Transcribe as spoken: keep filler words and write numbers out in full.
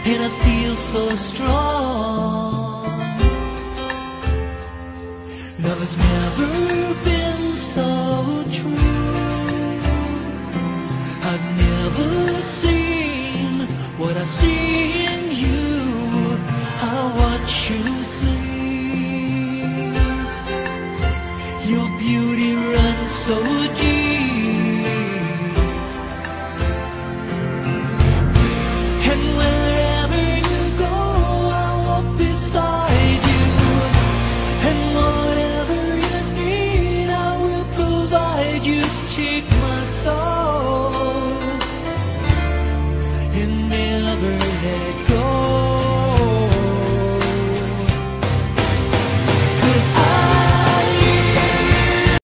and I feel so strong. Love has never been so true. I've never seen what I see in you. I watch you sleep. Your beauty runs so deep, and wherever you go, I'll walk beside you. And whatever you need, I will provide you. Take my soul and never let